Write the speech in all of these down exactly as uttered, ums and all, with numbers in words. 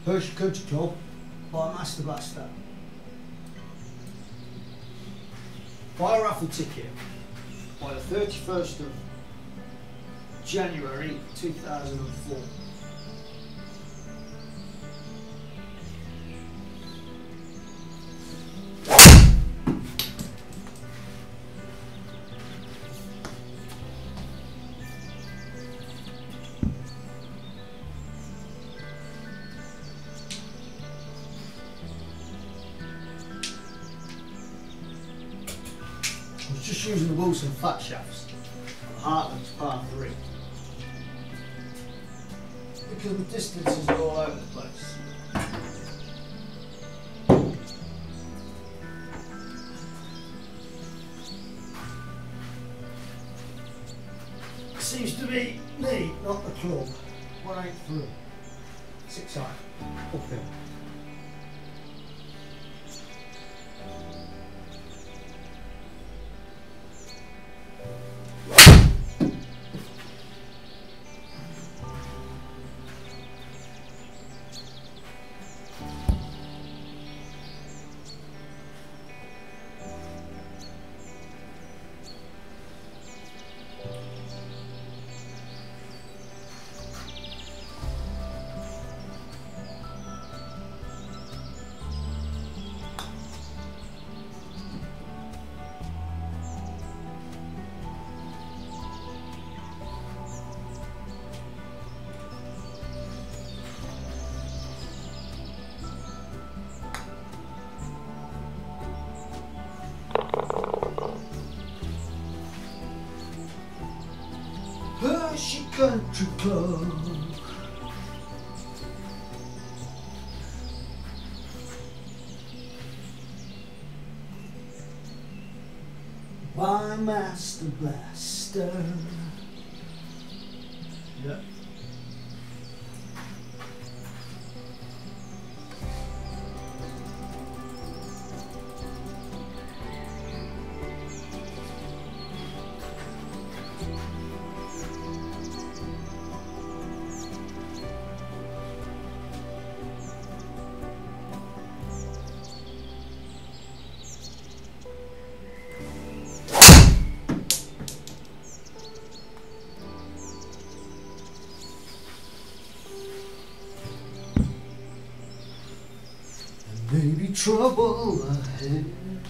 Hershey Country Club by Masta Blasta. Buy a raffle ticket by the thirty-first of January two thousand four. I was just using the Wilson fat shafts on Heartland's par three because the distances are all over the place. It seems to be me, not the club. One eight through, six iron, uphill. Hershey Country Club. By Masta Blasta. Yeah. Maybe trouble ahead.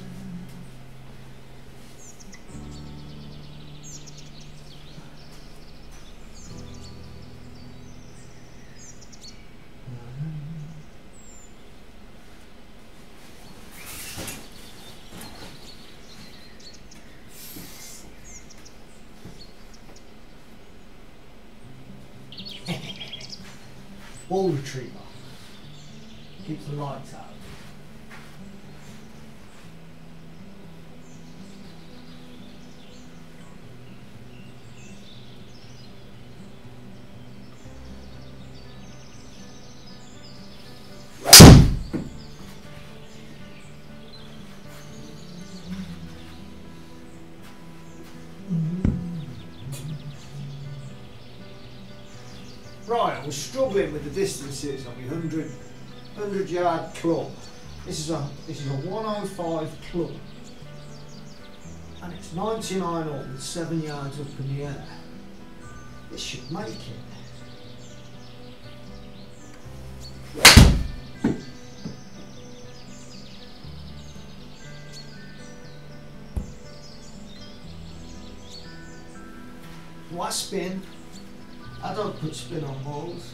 Ball retriever keeps the lights out. Right, I was struggling with the distances on my hundred, hundred yard club. This is a this is a one oh five club, and it's ninety-nine up with seven yards up in the air. This should make it. Why spin? I don't put spin on balls.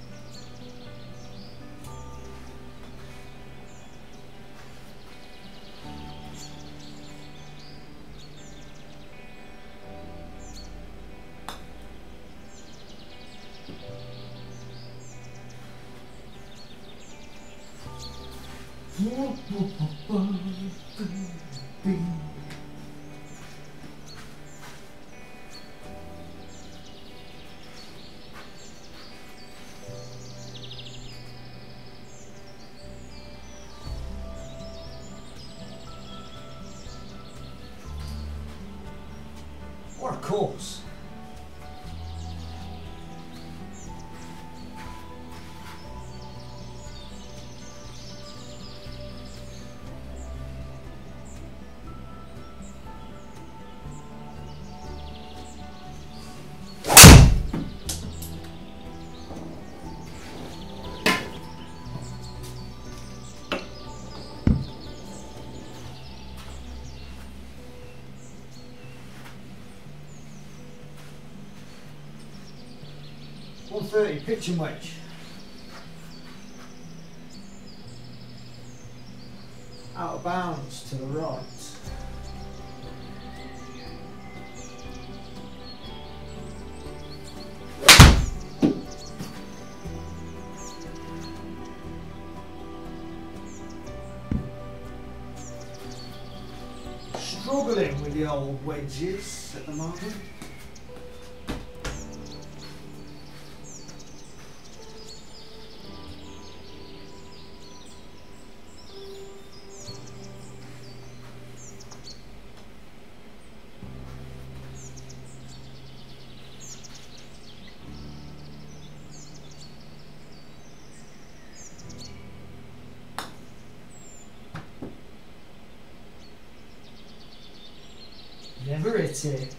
What a course. one thirty pitching wedge. Out of bounds to the right. Struggling with the old wedges at the moment. Never hit it.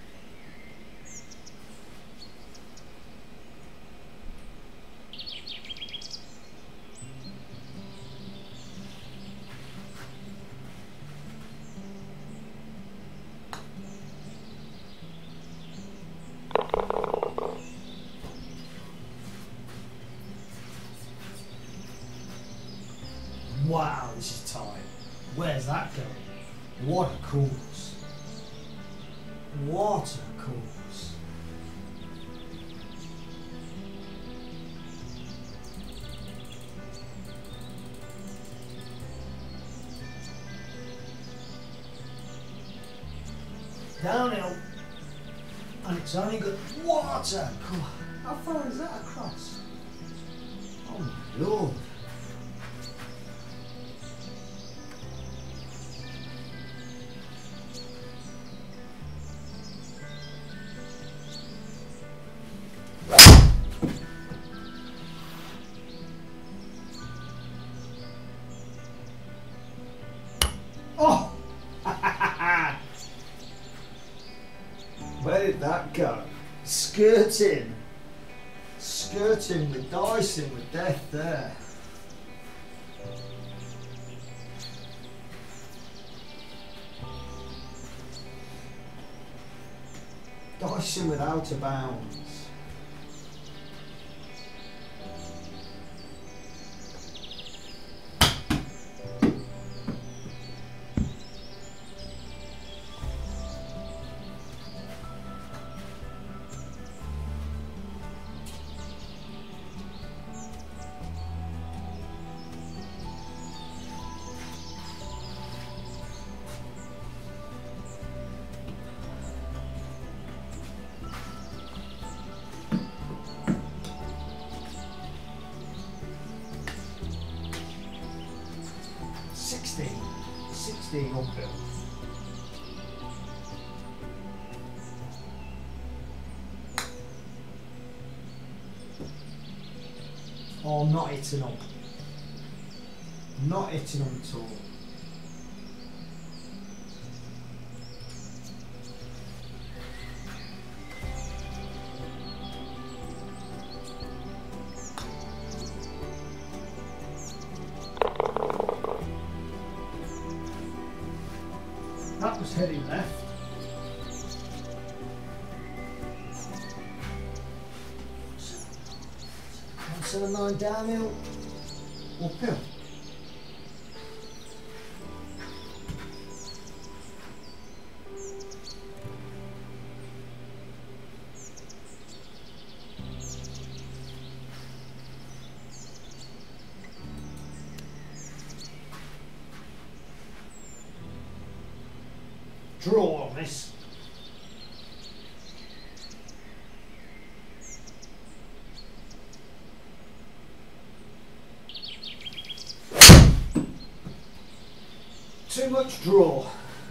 Wow, this is tight. Where's that going? What a course. What a course. Downhill. And it's only got water. How far is that across? Oh my lord. Oh! Where did that go? Skirting. Skirting with dicing with death there. Dicing with out of bounds. sixteen, sixteen uphill. Oh, not hitting them. Not hitting them at all. That was heading left. one seven nine downhill, uphill. Draw on this. Too much draw.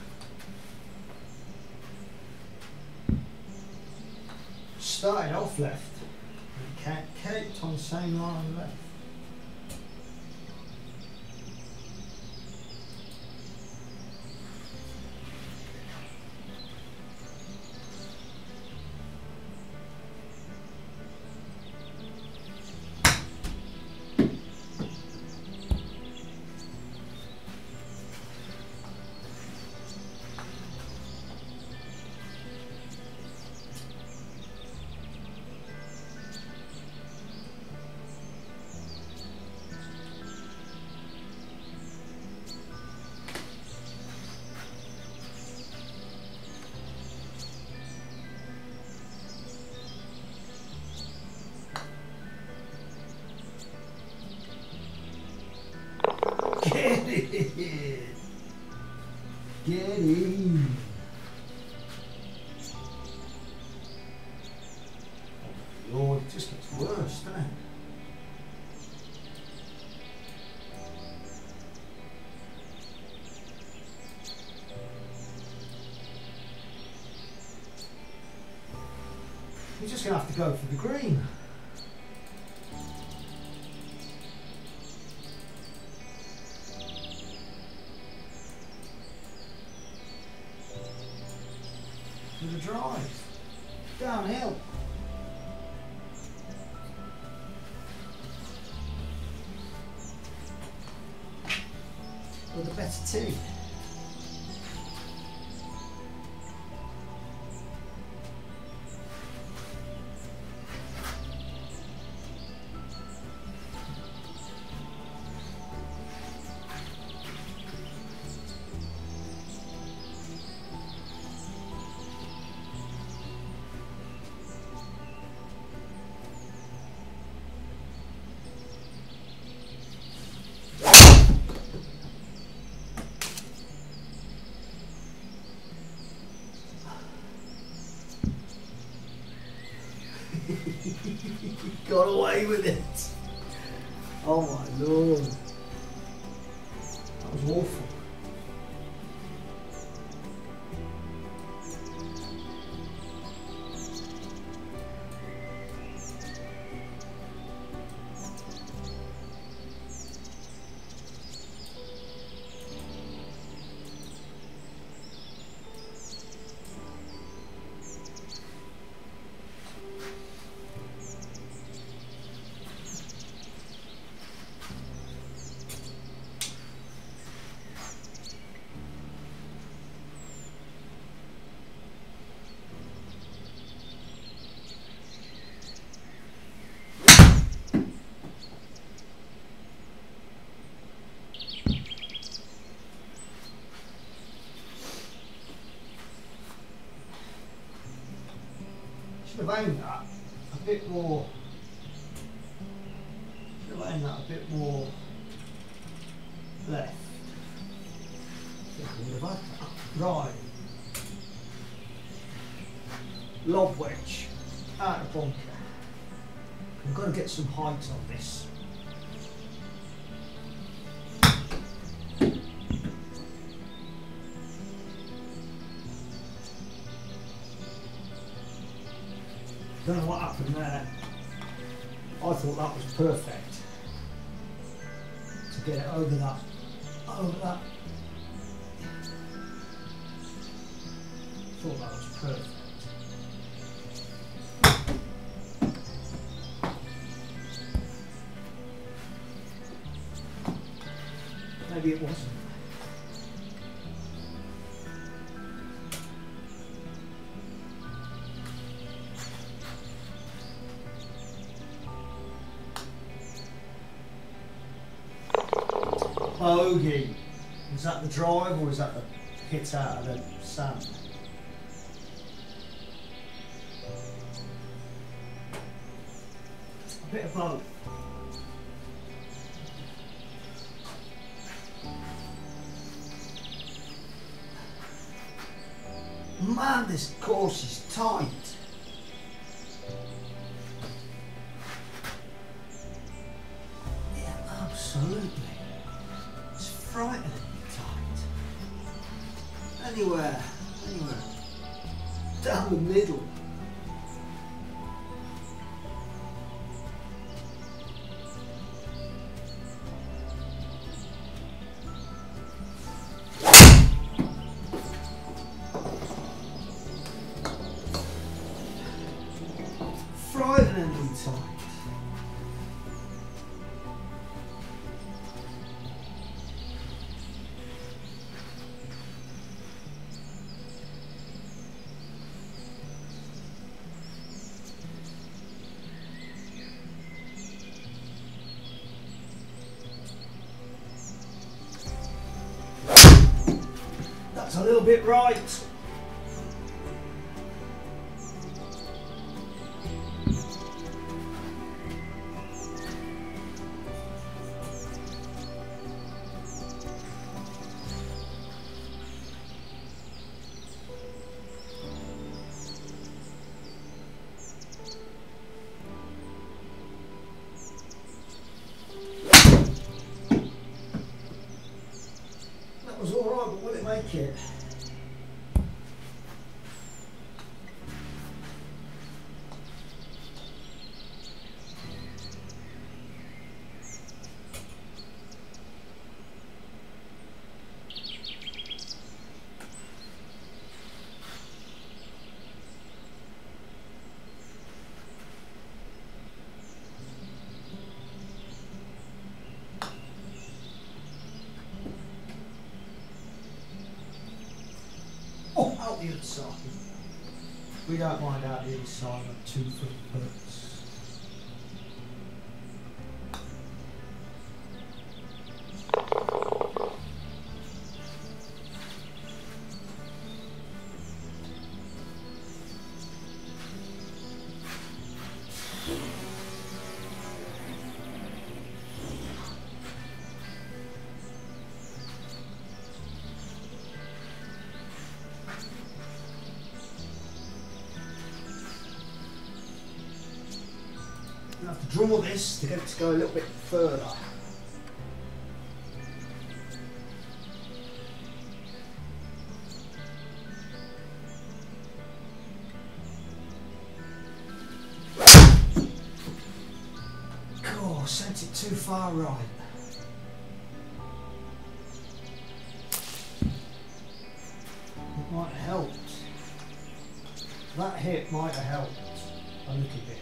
Started off left and kept on the same line left. it. Get in. Oh Lord, it just gets worse, doesn't it? You're just going to have to go for the green. With a drive. Downhill. With a better tee. Got away with it. Oh my Lord. That was awful. Should have aimed that a bit more. Should have aimed that a bit more left. Right. Lob wedge out of bunker. I've got to get some height on this. Don't know what happened there. I thought that was perfect to get it over that, over that. Thought that was perfect. Maybe it wasn't. Bogey. Is that the drive or is that the hit out of the sand? A bit of both. Man, this course is tight. Yeah, absolutely. Frighteningly tight. Anywhere, anywhere. Down the middle. Frighteningly tight. That's a little bit right. like it. Oh, out the other side. We don't mind out the other side of two foot putts. I have to draw this to get it to go a little bit further. Oh, sent it too far right. It might have helped. That hit might have helped a little bit.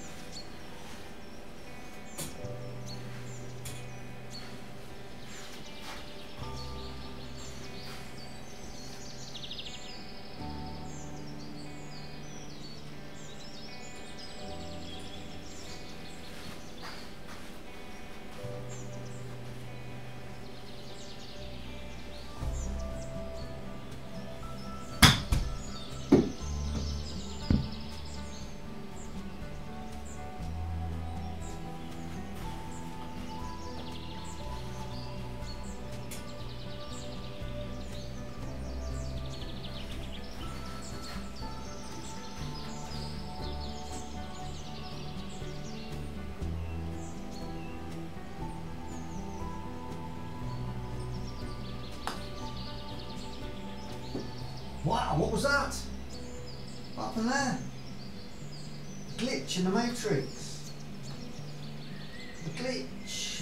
Wow, what was that? What happened there? Glitch in the matrix. The glitch.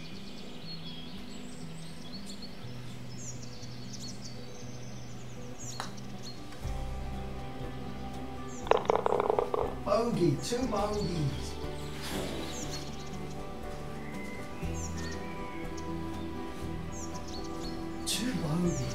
Bogey, two bogeys. Two bogeys.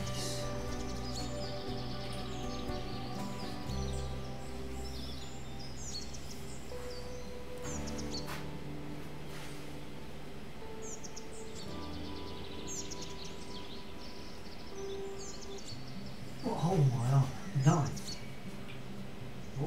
Oh my god, nice. Oh.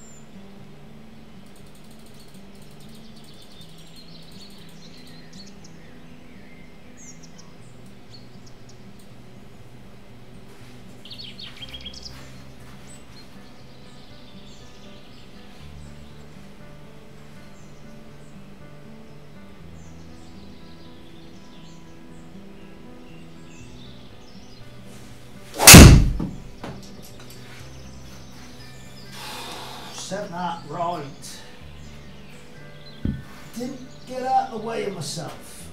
Set that right. Didn't get out of the way of myself.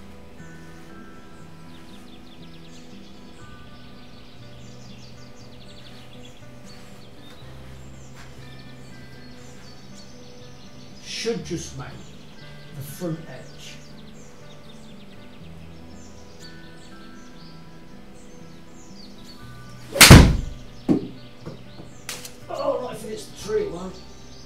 Should just make the front edge. Oh, right, if it's the tree, it won't.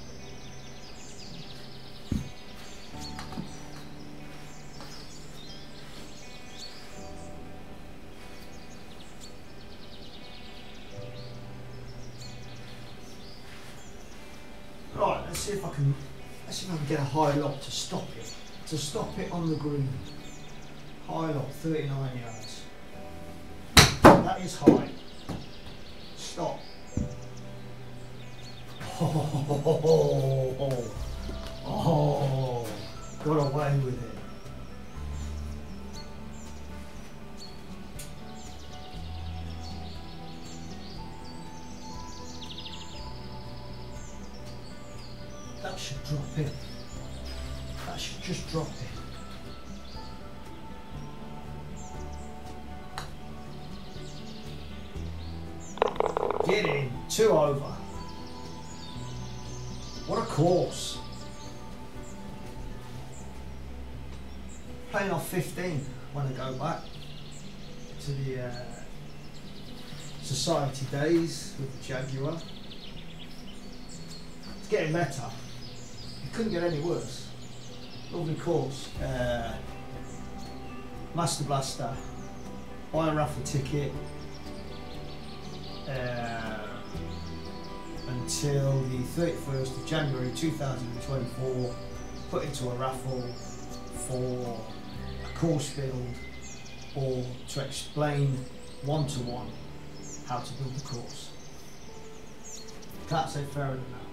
Right, let's see if I can. Let's see if I can get a high lot to stop it. To stop it on the green. High lot, thirty-nine yards. That is high. Stop. Oh, oh, oh, oh, oh, got away with it. that should drop in. That should just drop in. Get in, two over. What a course. Playing off fifteen when I go back to the uh, society days with the Jaguar. It's getting better. It couldn't get any worse. Lovely course. Uh, Masta Blasta. Buy a raffle ticket. Uh, until the thirty-first of January two thousand twenty-four, put into a raffle for a course build or to explain one-to-one how to build the course. Can't say fairer than that.